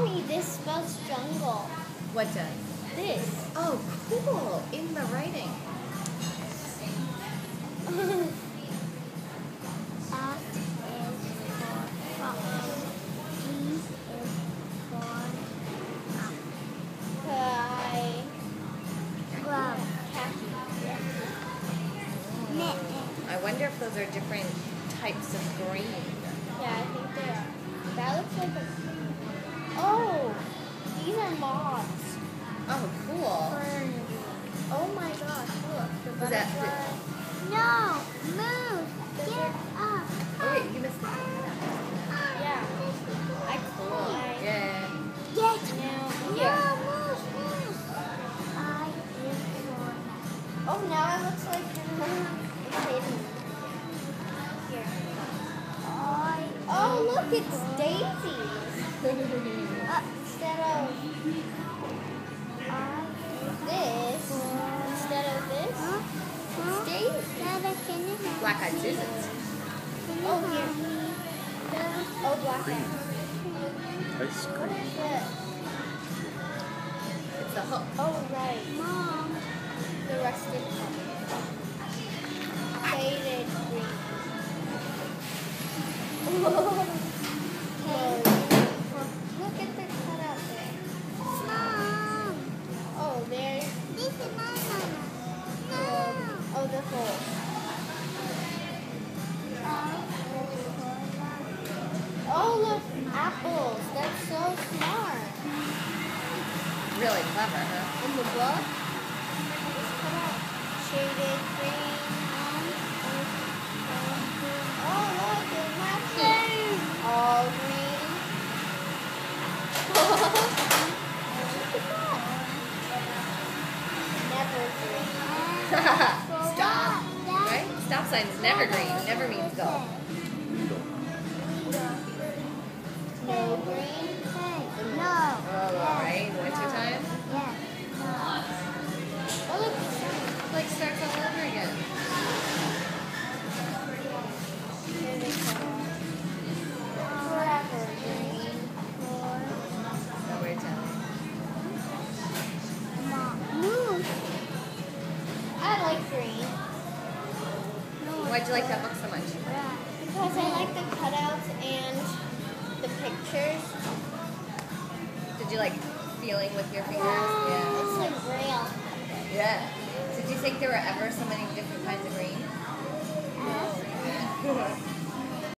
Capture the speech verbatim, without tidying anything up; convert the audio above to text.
Mommy, this spells jungle. What does? This. Oh, cool. In the writing. F is for fox. G is for um, I glove. I wonder if those are different types of green. Yeah, I think they are. That looks like a... Oh! These are moths. Oh, cool. Fern. Oh my gosh, look. The Is that butterfly. No! Move! Get up! Oh, wait, you missed the Yeah. I cried. Yeah. Get now. No, move, move. I is for Oh, now it looks like it's hidden. Here. I oh, look, it's daisies. uh, instead of I this, instead of this, huh? It's daisies. Black-eyed Susans. Oh, here. Oh, black-eyed. Ice What cream. is it? It's the hook. Oh, right. Mom. The rusted hook. Faded green. Oh, look at the cutout there. Mom. Oh, there's. This is my mama. No. Oh, the hole. Oh, look, apples. That's so smart. Really clever, huh? In the book, it's cut out shaded green. Oh, look, it's matching. All green. Never green. Stop. Right? Stop sign is never green. Never means go. No green. No. Oh, all right. Wintertime? Yeah. Oh, look. Like starts all over again. Forever green. No, we're telling. Move. I like green. Why'd you like that book so much? Because I like the cutouts and the pictures. Did you like feeling with your fingers? It's Yeah. like braille. Yeah. Did you think there were ever so many different kinds of